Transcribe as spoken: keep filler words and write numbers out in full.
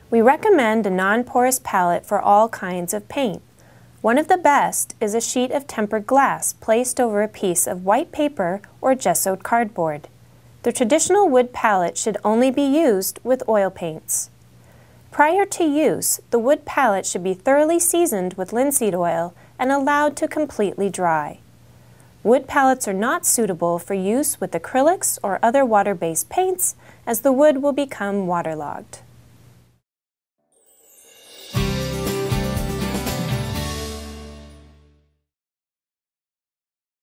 We recommend a non-porous palette for all kinds of paint. One of the best is a sheet of tempered glass placed over a piece of white paper or gessoed cardboard. The traditional wood palette should only be used with oil paints. Prior to use, the wood palette should be thoroughly seasoned with linseed oil and allowed to completely dry. Wood palettes are not suitable for use with acrylics or other water-based paints, as the wood will become waterlogged.